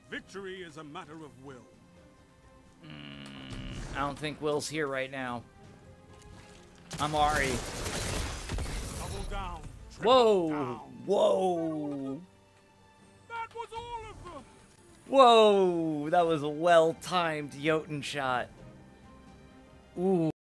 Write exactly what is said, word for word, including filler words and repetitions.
Victory is a matter of will. Mm, I don't think Will's here right now. I'm Ari. Double down. Triple Whoa! down. Whoa! That was all of them. Whoa! That was a well-timed Jotunn shot. Ooh.